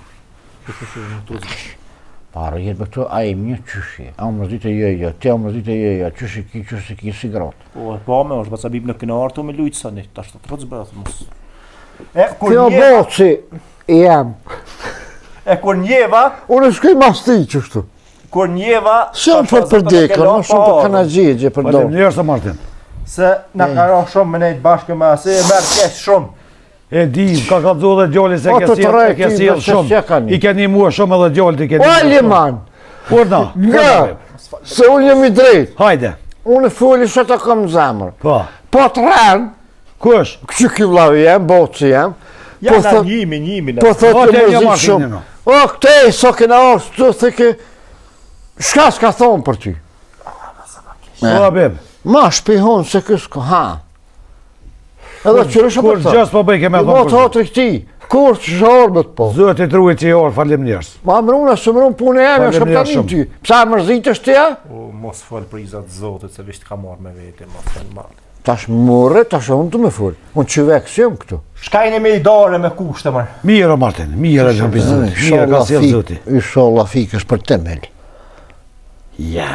Parë, jetë me këtu, a e mirë qyshi. A më mërzit e jeja, te a mërzit e jeja, qyshi ki si gratë. Po me është, bacabib në kënë artu me lujtë sëni, ta shtë të rëtë zbërët, mos. E kur Kjo njeva... boci, jam. E kur njeva... Unë shkoj mas ti qështu. Kur njeva... Shumë për dekër, më shumë për kana gjegje për do. faleminderit se Martin. Se në kara shumë me nejtë bashkë me asë, e merë kesh shumë. E di, ka kalzu dhe djallin se Po, ke të sjell, tërrejt ke ti, sjell dhe se shumë. s'jekani. I keni mua shumë edhe djallin ti keni. O, Liman, Urna, nga, se unë jemi drejt. hajde. Unë foli që të kam zemër. Po, Po të rënë, kush? që ki vlavi jem, boci jem. Ja në njimi. Po thotë O, të te një mërzit Martin, shumë. no. O, këte, so kena orë, të thike, shka s'ka thonë për ty? Po, Habib, Ma shpihon se kësë ha. Edhe qërëshë kur për ta. gjës po bëj ke me Mo të thonë. hatri këti, kur që sharbët po. Zoti truaj që jorë, faleminderit. Ma mruna, së mrunë punë e jemi, shëm Faleminderit tani shumë. ty. Psa mërzit është tja? O, mos falë për izat zotit, se visht ka marrë me vete, mos falë marrë. Tash mërre, tash unë të me full. Unë që vekës jem këtu. Shkajnë me i dore me kushte, mërë. Mirë, o Martin, mirë e lëm pizduet. Mirë ka sjell Zoti. Inshallah fikës për temel. Ja.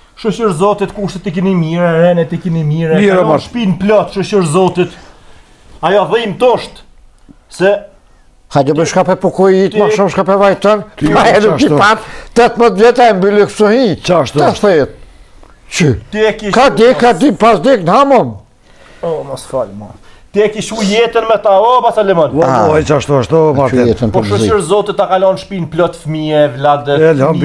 Shëshër zotit kushtet të kini mire, renet të kini mire. Mirë, Kalon Martin. shpinë plot, shëshër zotit. Ajo dhim tosht, se... Hajde me shka pe pokojit, ma shumë shka pe vajtën, ma e nuk i pat, 18 vjetë e mbili këso hi. Qashtu? 80. Që? Ti e kish... Ka di pas dek në hamon. O, mos falë, ma. Ti e kish u jetën me ta, o, basa lemon. Oj, qashtu ashtu, Martin. Po shëshirë zote ta kalon shpinë plot fëmije, vladet,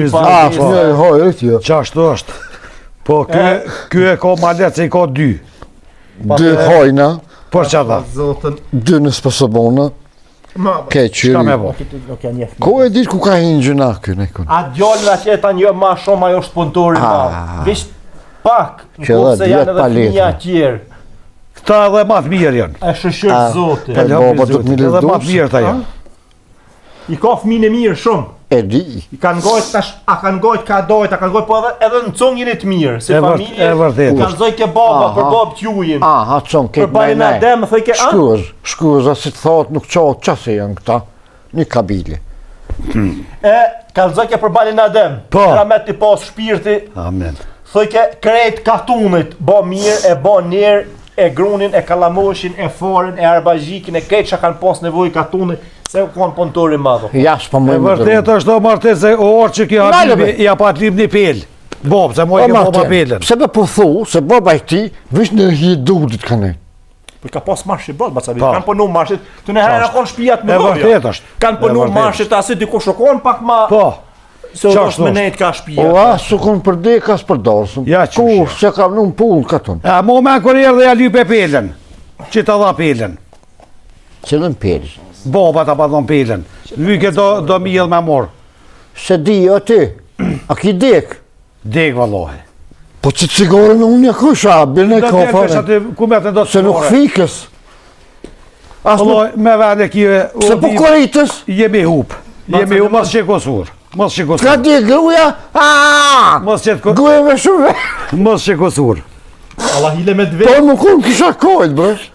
Qashtu është. Po, ky e ka ma letë se i ka 2. 2 hojna. Por që dha? 2 në spësëbona. Ke qëri. Ko e ditë ku ka hinë gjëna kënë e kënë? A djallëve që e ta një ma shumë ajo është punëtori ma. Vish pak, në kohë se janë edhe fëmija tjerë. Këta edhe matë mirë janë. E shëshirë zote. E boba du të mi edhe matë mirë ta janë. I ka fëmijën e mirë shumë. E di. I kanë gojt tash, a kanë gojt ka dojt, a kanë gojt po edhe në cungin e të mirë. Se familje, kanë zoj ke baba, për babë t'jujin. Aha, cong, Për balin adem, thëj ke... Shkuza, si të thot, nuk qohët qase janë këta. Një kabili. E, kanë zoj ke për balin adem. Ramet t'i pas shpirti. Amen. Thëj ke krejt katunit, ba mirë, e ba njerë, e grunin, e kalamoshin, e forin, e arbazhikin, e krejt që kanë pas nevoj katunit. Se u konë punëtori madho. Jas pa më e vërtet është do Martin se orë që kjo habibi i apat lim një pelë. Bob, se moj ke boba pelën. Se me po thu, se boba i ti, vish në hi dudit ka ne. Për ka pas marshit bot, bacabit, kanë punu marshit, të në herë në konë shpijat me dojë. E vërtet është. Kanë punu marshit, asi dikush o konë pak ma... Po. Se u dosh me nejt ka shpijat. O, asu konë për dekas për dorsëm. Ja që Kur, se kam në pull këton. A, mo me kër erë dhe ja lype pelën. Që ta dha pelën. Qëllën pelën? Boba ta pa dhon pelën. Lyke do mjell me morë. Se di, o ti, a ki dek? Dek, vallohi. Po që të sigurën unë një kusha, bërë në kofare. Se nuk fikës. Vallohi, me vene kje... Se po koritës? Jemi hup. Jemi hup, mos që kosur. Mos që kosur. Ka di gruja? Mos që kosur. Gruja me shumë. Mos që kosur. Allah hile me dve. Po më kumë kisha kojt, brë.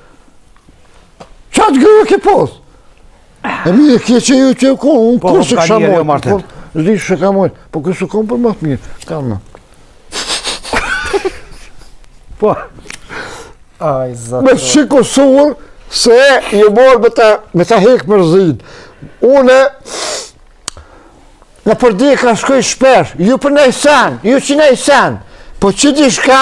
Qatë gruja ke posë? E mi e kje që ju që u konë, unë kërë se kësha mojtë, zdi që ka mojtë, po kërë se konë për matë mirë, kalma. Po. Me shikosur se ju morë me ta hekë mërzin. Une, në përdi ka shkoj shper, ju për nej sen, ju që nej sen, po që di shka,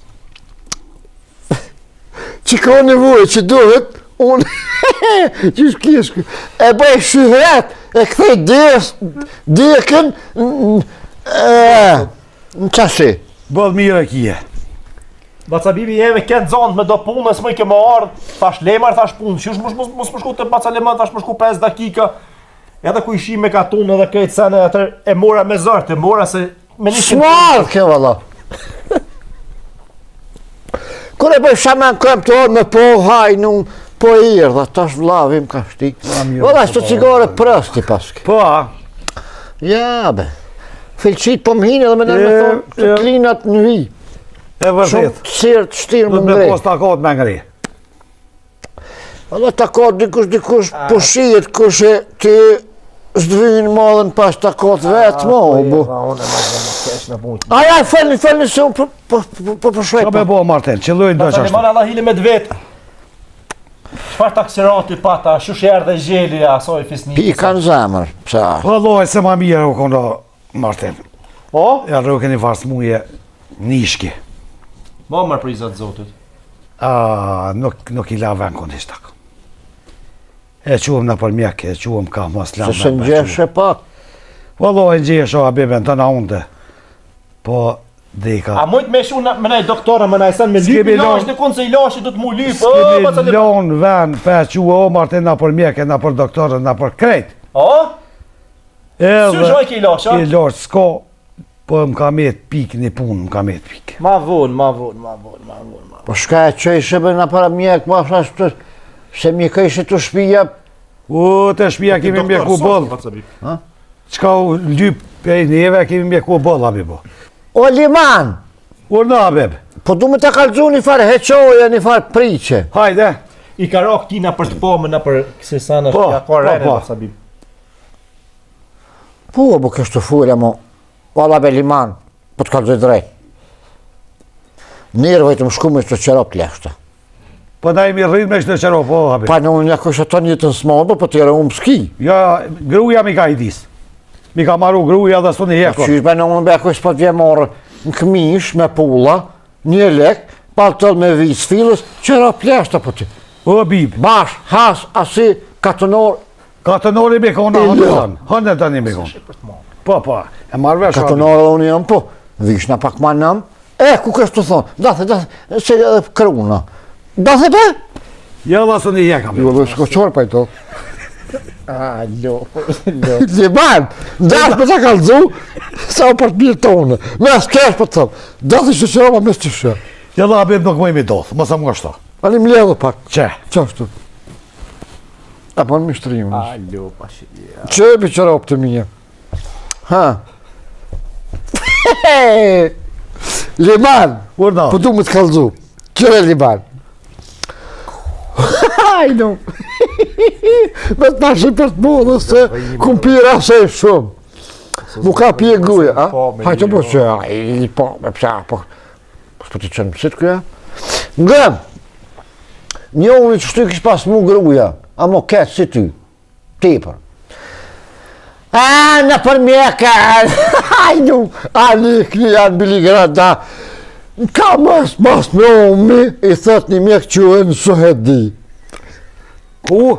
që ka nevoj, që duhet, unë, që shkishkë, e bëj shyhret, e këthej dekën në qasi. Bëllë mire kje. Bacabibi jemi këtë zonë me do punë, s'mëj ke më ardhë, thash lemar, thash punë, që është mos më shku të baca leman, thash më shku 5 dakika, edhe ku ishi me katunë edhe këtë sene, atër e mora me zërë, e mora se me një shumë... Smarë ke valla. Kër e bëj shaman këm të orë me po hajnë unë, po e irdha, tash vlavim ka shti. Valla, shto cigare prësti paske. Po, a? Ja, be. Filqit po më hinë edhe me në me thonë të klinat në vi. E vërtet. Shumë të sirë të shtirë më ngrej. Dhe me pos takot me ngrej. Valla, takot dikush po shijet kushe ti zdvynë madhen pas takot vetë mo. Aja, falni se unë po shvejt. Qa me bo, Martin, që lojnë do qashtu. Baca leman Allah hile me dvetë. Qëfar taksirati pata, shush erë dhe gjeli, asoj fisnikë? Pi kanë zemër, pësa. Vallohi, se ma mirë u kondo, Martin. O? Ja rëke një farës muje nishki. Ma mërë prizat zotit. Nuk i la ven kënë ishtak. E quëm në për mjekë, e quëm ka mos lamë. Se në gjeshe pak. Vallohi, në gjeshe, a biben të na unde. Po, deka. A mujt me shu me nej doktora, me nej sen me lypi lash në konë se i lashi du të mu lypë. S'kemi lonë ven, pe quë o Martin, na për mjekë, na për doktorën, na për krejt. O? Së shoj ke i lash, a? I lash, s'ko, po më ka met pik një punë, më ka met pik. Ma vonë. Po shka e që ishe be në para mjekë, ma shash të, se mjekë ishe të shpija. Të shpija kemi mjeku bëllë. Qka u lyp e neve, kemi mjeku bëllë, abi bo. O liman! Urna, beb. Po du me të kalëgju një farë heqoje, një farë priqe. Hajde. I ka rak tina për të pomë, në për këse sana shkja ka rene, Batsabib. Po, bo kështë të furja mo. Valla be liman, po të kalëgju drejt. Njerëve të më shku me të qërop leshta. Po na jemi rrinë me shtë qëro, po habi. Pa në unë një kështë të njëtën s'monë, po tjere unë ski. Ja, gruja mi ka i dis. Mi ka maru gruja dhe s'u një hekon. Qysh me në unë be kështë po t'vje morë në këmish me pulla, një lek, pa tëll me visë filës, qëra pleshta po ti. O bib. Bash, has, asi, katonor. Katonor i me kona, hëndë të një me kona. Po, e marrë vesh. Katonor edhe unë jam, po, vishna pak ma nëm. Ku kështë të thonë, dathë, se edhe kruna. Dathë be? Ja dhe s'u një hekam. Jo dhe shkoqor pa i to. Liman, dash për të kalëzu, sa o për të mirë tonë. Me s'kesh për të thëmë, dathë i shqeqera ma me s'qeqera. Ja dhe abim nuk mëjmë i dothë, mësa më ashta. Ali më ledhë pak. Që? Qashtu? Apo në mishtrimë. Alo, pashirja. Që e biqera op të mija? Ha? Liman, Urna. po du më të kalëzu. Qëre Liman? Hajdo. Me të nashi për të modë, se kumpira se e shumë. Mu ka pje guja, a? Hajdo po që, po, me pësa, po. Po të qënë mësit këja? Ngëm, një unë që shtu kishë pas mu gruja, a mo ketë si ty, tepër. Në për mjeka, hajdu, ali këni janë bili grada, ka mas me umi, i thët një mjek që e në Suhedi. Ku?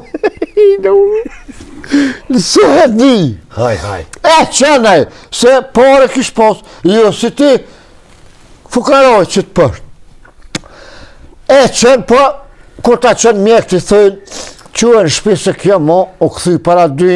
Në Suhedi. Haj. E qenaj, se pare kishë pas, jo si ti, fukaroj që të pështë. E qenë, po, kur ta qenë mjek të thënë, që e në shpi se kjo mo, o këthy para dy,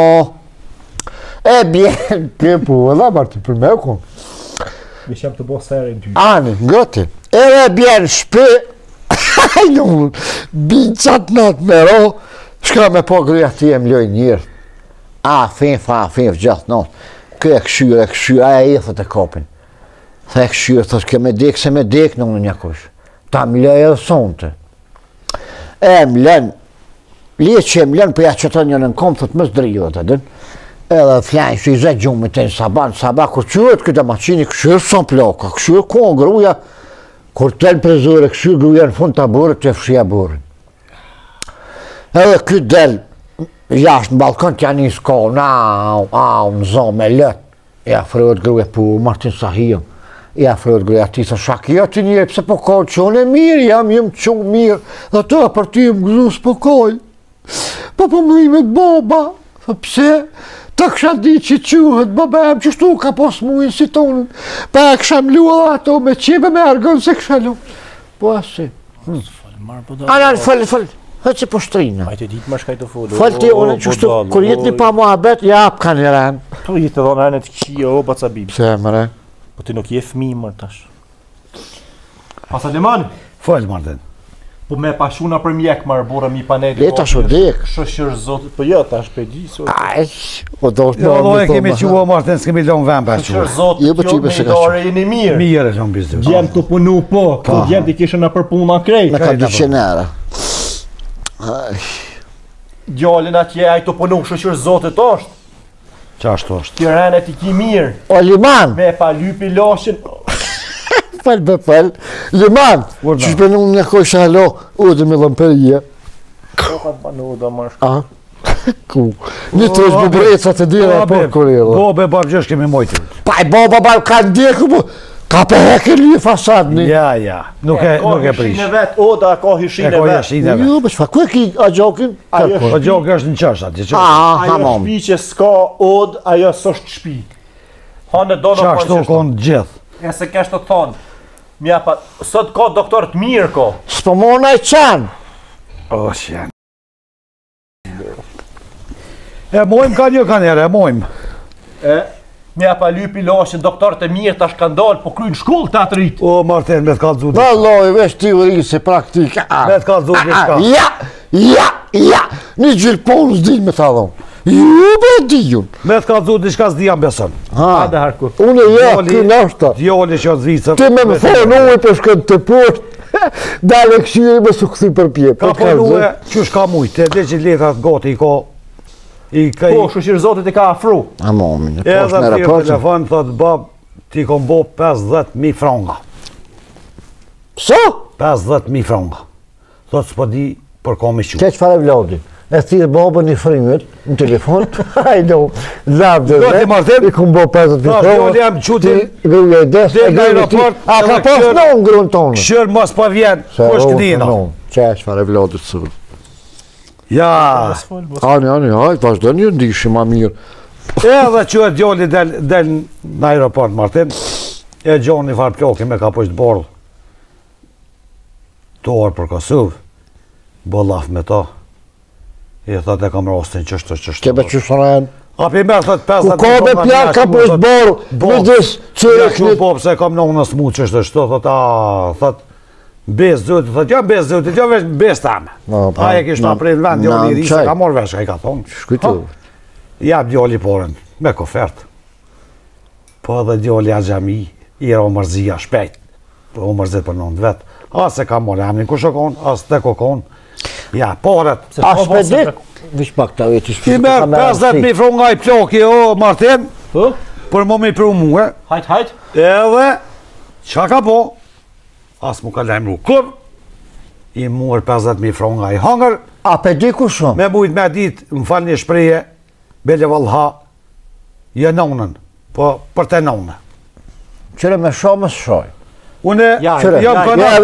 e bjenë, ke pu, edhe marti për me u konë. Mi shem të bo sere në ty. Ani, ngëti, e bjenë shpi, hajnë, binë qatë natë me ro, shka me po gruja ti e mloj njërë. A, fin, gjatë natë, kë e këshyre, a e thët e kopin. Thë e këshyre, thës ke me dek, se me dek në unë një kush. Ta mloj edhe sonte. E mlen, lije që e mlen, për ja që të një në kom, thët më zdrijo të din. Edhe flanjë që i zë gjumit të në sabah, kur qyret këtë maqini, këshyrë son ploka, këshyrë konë gruja, kur të në prezure, këshyrë gruja në fund të burët, të fshia burën. Edhe këtë del, jashtë në balkon të janë një s'konë, në zonë me lëtë, i afrojët gruja për Martin Sahijëm, i afrojët gruja ti, thë shaki, ja ti njëri, pëse po kojë qonë e mirë, jam qonë mirë, dhe të për ti më gëzu s'po kojë, po më imet boba, thë pse, të kësha di që quhet, baba jam qështu ka pos mujnë si tonën, pa e kësha mlua dhe ato me qebe me argën se kësha lu. Po asi. Anan, falë, hëtë që po shtrinë. Ajte ditë më shkaj të folë. Falë ti, unë qështu, kur jetë një pa muhabet, jap ka një rënë. Po jetë edhe në rënë të këshia, o baca bibi. Pse, mëre? Po ti nuk je fmi mërë tash. Asa Liman, Falë, Martin. po me pashuna për mjek marë bura mi paneli. Le tash o dek. Shëshër zotë, po jo tash pe di. Aj, o do është Jo, e kemi qua, Martin, s'kemi lonë vend për Shëshër qua. zotë, Jo, po kjo qipe se me ka dore jeni mirë. Mirë e shumë bizdu. Gjem të punu po, këto gjem të kishë në përpuna krejt. Në ka 200 euro. Gjallin atje aj të punu shëshër zotë të është. Qashtu është. Tiranë ti ki mirë. O Liman, Me pa lypi lashin. falë, Liman, që shpenu një koj shalo, u dhe me lëmperije. Po ka të banu dhe më shkë. Ku? Një të është bubreca të dira po korela. Bobe, babgjesh kemi mojtë. Pa i baba ka ndjeku, ka për heke një fasadni. Ja, nuk e prish. Hishin e vetë, o da ka hishin e vetë. Hishin Jo, për shfa, ku e ki a gjokin? Po gjokë është në qështë atë, që Ajo hamam. shpi që s'ka od, ajo s'është shpi. Hanë do në qashtu konë gjithë. E se kesh të thonë. Mja pa, sot ka doktor të mirë ko. S'po mona i qanë. O, shjenë. E mojmë ka një kanere, e mojmë. Mja pa lypi lashin, doktor të mirë tash kanë dalë, po krynë shkull të atë rritë. O, Martin, me të ka të zudit. Valloj, vesh teori se praktika. Me të ka të zudit shka. Ja, një gjilpon s'dil me ta dhonë. Ju be dijun. Me të ka të zudit shka s'di jam beson. Ade harku. Unë kënë nashta. Djoli që zvicër. Ti me më thonë uë për shkën të poshtë, dalë e këshirë me su këthi për pje. Ka përnuë që shka mujtë, e dhe që letrat goti i ko. Po, shëshirë zotit i ka afru. A momin, e Edhe poshtë me të raportin. telefon, thot, bab, ti kom bo 50.000 franga. So? 50.000 franga. Thot s'po di për ka me qu. Që çfarë Vladi? E thirr babën i frymet në telefon. Ai do lavdë. I kum bë 50 mikro. Djali jam quti. Gruaja e des. A ka pas non gruan tonë. Shër mos pa vjen. Kush gdina. Që çfarë Vladi sot. Ja. Ani, vazhdoni ju ndihni më mirë. Edhe që e djali del në aeroport Martin, e gjoni farë ploki me ka poshtë bordë. Torë për Kosovë, bo laf me ta. I thot e kam rostin qështë. Kebe që shrajen? Api merë thot 50 ku ka me plak ka poshtë bordë, me dis që e kështu po pëse kam në unës mu qështë, thot bez zëti, thot ja bez zëti, ja vesh bez tame. A e kishtë aprin vend, djali i ri se ka morë vesh, ka i ka thonë. Shkujtu. Jap djali porën, me kofert. Po edhe djali a gjami, i ra o mërzia shpejt. Po o mërzit për 9 vetë. As e ka morë emnin ku shokon, as te kokon. Ja, porët. A shpedik? Vish pak ta veti shpejt. I merë 50.000 fron nga i ploki, o Martin. Për më me i pru muhe. Hajt. Edhe, qa ka po? As mu ka lejmru kur. I muër 50.000 fron nga i hangër. A pedi ku shumë? Me mujt me dit, më falë një shpreje. Bele valha, je nonën, po për te nonë. Qëre me shumë së shoj. Une, jam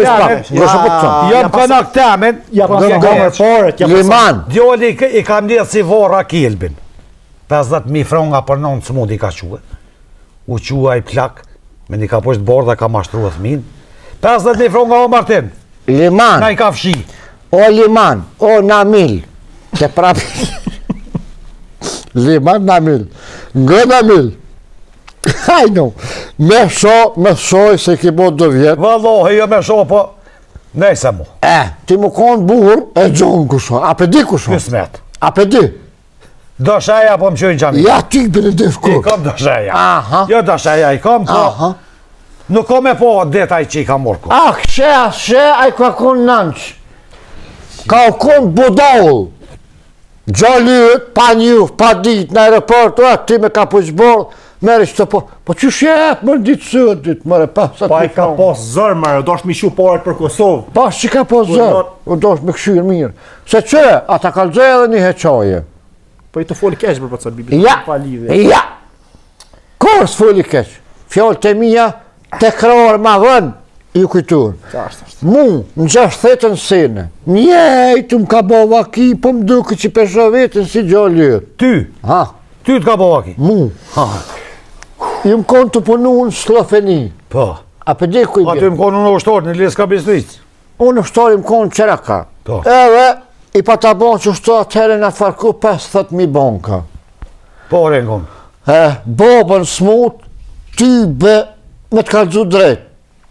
kanak temen, Liman. Djoli i kam lidhë si vora kilbin. 50.000 fronga për nonë së mundi ka quë. U qua i plak, me një ka poshtë borda ka mashtru e thmin. 50.000 fronga o Martin. Liman. Na i ka fshi. O Liman, o Namil. Te prapi. Liman Namil. Nga Namil. Hajno. Me shoj se ki bo 2 vjetë. Valohi, jo me shoj, po nejse mu. Ti mu konë buhur e gjonë kusho. A pe di kusho? Kësmet. A pe di? Dosheja po më qojnë gjami. Ja ti bënë dhe fkur. I kom dosheja. Jo dosheja i kom, po. Nuk kom e po detaj që i kam morku. She, a i ka konë nënç. Ka konë budoll. Gjallyët, pa njuf, pa dit në aeroport, ti me ka pëqborë, meri që të po që shjep më ditë sëtit, mëre, pasat pa i ka pos zërë, mëre, do është mi shu porët për Kosovë. Pas që ka pos zërë, do është me këshyrë mirë. Se që, ata kalëzë edhe një heqaje. Po i të foli keqë për për të bibi, pa lidhe. Ja, kërë së foli keqë, fjallë të mija, të kërorë ma vënë, ju kujtur. Mu, në 60 sene, njejtë më ka bova ki, po më duke që pesha vetën si gjallët. Ty? Ty të ka bova ki? Mu. Ju më konë të punu në Sloveni. Po. A për di kuj bje? A ty më konë në ushtorë, në Leska Bistric? Unë ushtorë më konë Qeraka. Po. Edhe, i pa ta bon që ushtorë atëherë në të farku 50.000 banka. Po, rejnë konë. Bobën smut, ty be, me të kalëzu drejtë.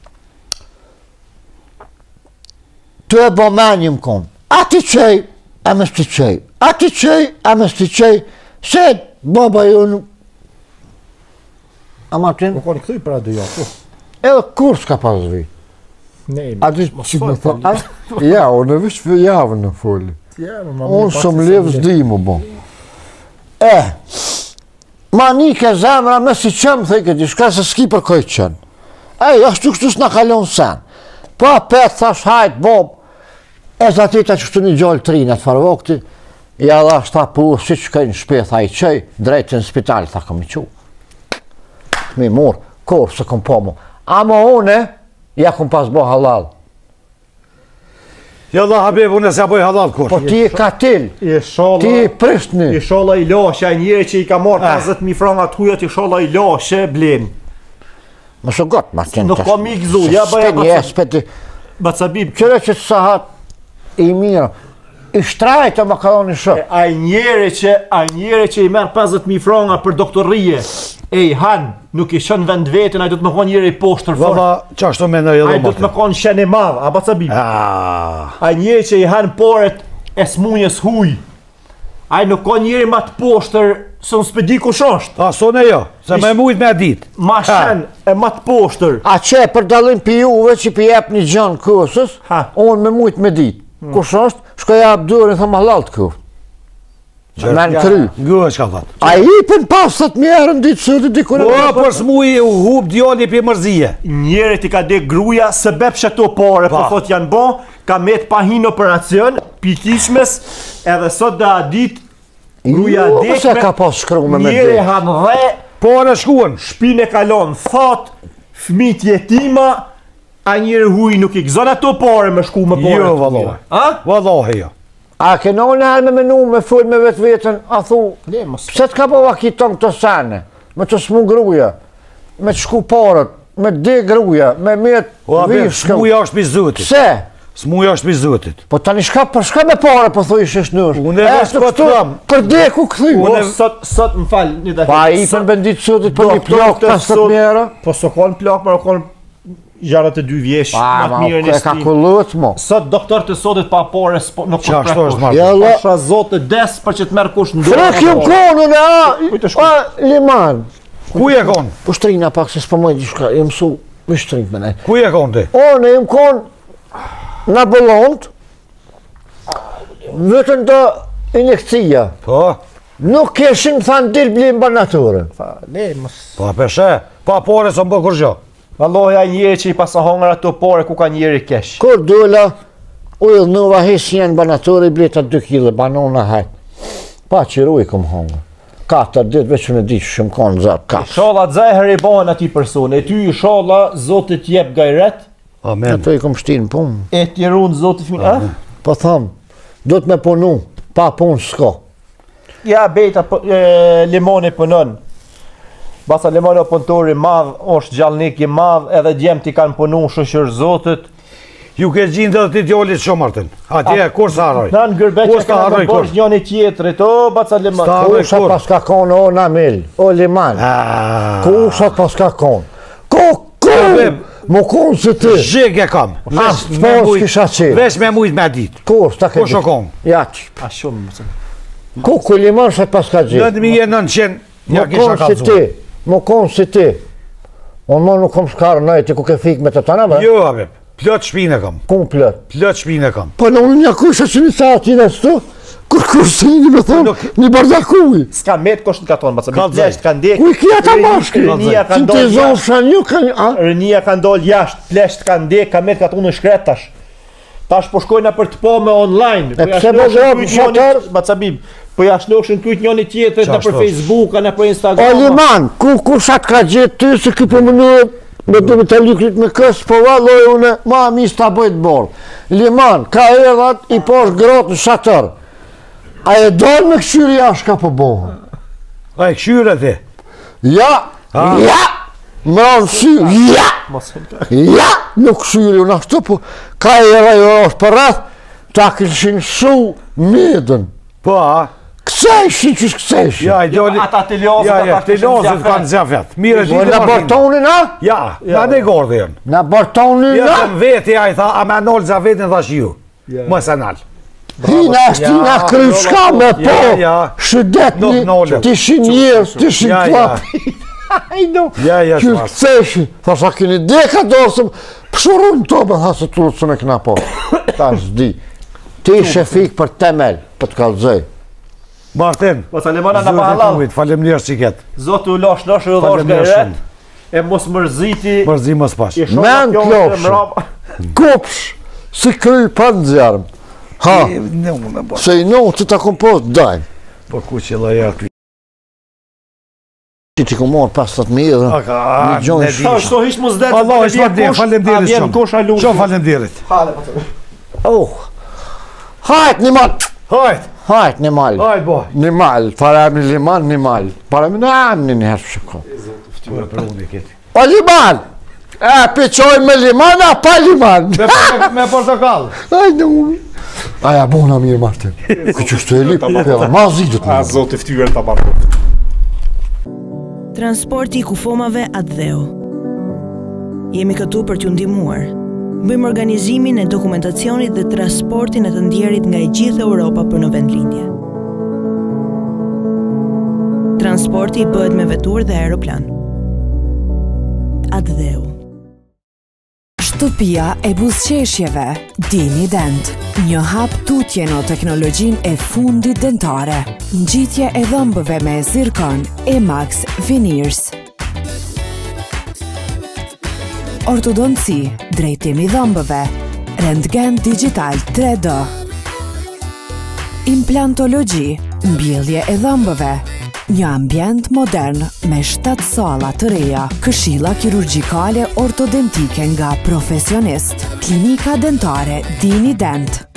Të e bo menjë më konë, ati qej, e me s'ti qej, ati qej, e me s'ti qej, se baba ju në... A Martin? Më konë këtuj për atë jo, po. Edhe kur s'ka pas vi? Nej, mos fol. Ja, unë e vishë për javë në foli. Unë së më levë zdi më bo. Ma një ke zemra me si qëmë, thejke di, shka se s'ki për kojtë qënë. Ashtu kështu s'na kalon sen. Pa petë thash hajtë, bob, e zatita që shtu një gjallë trinë atë farvokti, ja dha shta pu, si që kajnë shpeth a i qëj, drejtë në spital, tha kam i qu. Mi mor, korë se kom po mu. Ama une, ja kom pas bo halal. Ja dha Habib, une se boj halal kur. Po ti e katil, ti e prishtni. I sholla i lashe, a njëri që i ka marrë 50.000 franga të hujat, i sholla i lashe, blenë. Më së gotë, Martin. Nuk ka mi gëzu, ja bëja Bacabib. Qëre që të sahat i mirë, i shtrajtë e makaroni shë. A njëre që i merë 50.000 franga për doktorije, e i hanë, nuk i shënë vend vetën, a i du të më konë njëre i poshtër fort. Valla, që ashtu me në edhe a i du të më konë shenë e madhë, a Bacabib. A njëre që i hanë poret e smunjës huj, a i nuk ka njëri ma të poshtër, së në spedi kush është. A, sone jo, se me mujt me dit. Ma shenë e ma të poshtër. A që për dalim për juve që për jep një gjënë kësës, unë me mujt me dit. Kush është, shko jap dërën, thëmë halal të këf. Men kry. Ngë shka thot. A ipin 50.000 në ditë sëtë dikur. Po, për smuj u hub djali për mërzije. Njerët i ka dek gruja, se bep që to pare, po thot janë bo, ka met pa hin operacion, pikishmes, edhe sot da dit, gruja dek se ka pas shkru me njeri dhe. hanë dhe, Pare shkuan. shpine kalon, thot, fmit jetima, a njeri huj nuk i gëzon ato pare me shku me pare. Jo, vallohi. A? Vallohi, jo. A kena në herë me menu me full me vetë vetën, a thu, pse t'ka bëva kiton këto sene, me të smu gruja, me të shku parët, me de gruja, me metë vishkëm. Smuja është për zotit. Pse? Smuja është për zotit. Po tani për shka me pare, po thuj shesh nërë. Unë e vesh po të tham. Për de ku këthy. Po, sot më falë, një dakika. Pa i për bendit sotit për një plak 50.000. Po so konë plak, më konë gjarët e 2 vjesh, Pa, ma, mirë e ka kullut, mo. Sot doktor të sotit pa pore, nuk Qa ashtu është marrë. Jalla. Pasha zotë des për që të merë kush në Frek jëm konën Kujtë liman. Ku je konë? Po shtrina pak se s'po mojë dishka, jem su, me shtrin me nej. Ku je konë ti? One jem konë në bëllont, vetën të injekcija. Po, Nuk keshin thanë dilë blim për naturën. pa peshe. Pa pare së më bë kur gjo. Vallohi a njeri që i pasa hongër ato pore ku ka njeri kesh. Kur dola, ujë nëva hesjen për naturë i bleta 2 kg banona hajtë. Pa qiru i kom hongër. 4 ditë veç në ditë shumë konë zërë kafë. Sholla dzajher i bohen ati persone, e ty i sholla zotit jep gajret, Amen. Ato i kom shtinë punë. e tjerun zotit fmin, a? Po thamë, do të me punu, pa punë s'ko. Ja bejta limoni pënën. Basa limoni o punëtori madh, është gjallnik i madh, edhe djemë ti kanë punu shëshër zotit. Ju ke gjindë dhe ti djolit shumë artën. Atje, kur sa harroj? Na në gërbeq Kur e s'ka kanë harroj, kur? përbosh njëni tjetrit, o baca limoni. Sta harroj, Kusha kur? pas ka konë, o Namil, o Liman. Kusha pas ka konë. Beb. Mu konë si ti. Zhik e kam. As të pas kisha qenë. Vesh me mujt me ditë. Kus, ta ke Kush o konë? Ja që. A shumë, Ku Liman shet pas ka gjithë. 9900, Mu ja kisha konë si kalzu. ti. Mu konë si ti. Unë më nuk kom shkarë nëjti ku ke fik me të tana, be? Jo, abeb. Plot shpinë e kam. Kun plët. Plot shpinë e kam. Po në unë një kusha që një sa atina së kur kusë një me thonë, një bardakuj. s'ka met kush në katon, baca Kallzoj. plesht kanë ndek. Ku i kja ta bashkë? Rënia Që kanë të dollë zonë jashtë. shanë një ka një, a? Rënia kanë dollë jashtë, plesht kanë ndek, ka met katon në shkret tash. Tash po shkojna për të po me online. E pse po zërë shatar? Baca bib, po ja shnokshën kryt njëni tjetër në për Qashtu. Facebook, në për O Instagram. Liman, ku shat ka gjithë ty se ki për mënyrë me du me të lykrit me kësë, po valloj une, ma mis ta bëjt borë. Liman, ka edhat i posh grotë në shatër. A e dojnë me këshyri ashtë ka po bohën? A e këshyre ti? Ja, ja, më ranë sy, ja, nuk këshyri unë ashtu, po ka edha jo është për rreth, ta këshin shu medën. Po, a? Kësejshin që kësejshin. Ja, i djoli... Ata të lozit, Ja, ata të lozit kanë zjafet. Mire Po gjithë në bartonin, a? Ja, na ne gordë janë. Në bartonin, Ja, a? të veti, a i tha, a me nolë zjafetin thash ju. Më se nalë. Hina është ti nga kryshka me po, ja. shëdet Nuk një, nolë. ti shi njërë, ti shi Ja, klap. Ja, Që shmas. këceshi, thasha kini deka dorsëm, pëshurun të me thasë të lutë së me këna po. Ta zdi, ti shefik për temel, për të kalzej. Martin, Baca limona në zërë të pahalal. kumit, falem njërë që ketë. Zotë u losh, losh u losh Faleminderit gajret, shumë. e mos mërziti, Mërzi mos pash. i shoha Men kjo klopshë. është mrapa. Kopsh, si kry për në zjarëm. Ha, se i noh që ta kom post, dajnë. Po ku që la jarë Që ti ku morë 50.000 dhe një gjojnë Sa është to hish mos det. Allah, është marrë falem dirit Vjen shumë. kush a lush. Shumë falem dirit. Hajt një mal, Hajt, hajt një mal. hajt boj. Një mal, para e një liman, një mal. Para e në amë një herë shiko. Ftyrë për unë i keti. O liman! E, pëqoj me liman, a pa liman? Me portokall. Aj, në unë. Aja, bona mirë, Martin. Këtë që e lipë, ma zidët më. Zotë ftyrë ta marrë. Transporti i kufomave Adheu. Jemi këtu për t'ju ndihmuar. Bëjmë organizimin e dokumentacionit dhe transportin e të ndjerit nga e gjithë Europa për në vendlindje. Transporti bëhet me veturë dhe aeroplan. Adheu. Shtëpia e buzëqeshjeve, Dini Dent. Një hap tutje në teknologjinë e fundit dentare. Ngjitje e dhëmbëve me zirkon Emax Veneers. Ortodonci, drejtim i dhëmbëve, rentgen digital 3D. Implantologji, mbjellje e dhëmbëve. Një ambient modern me 7 salla të reja, këshilla kirurgjikale ortodontike nga profesionist. Klinika dentare Dini Dent.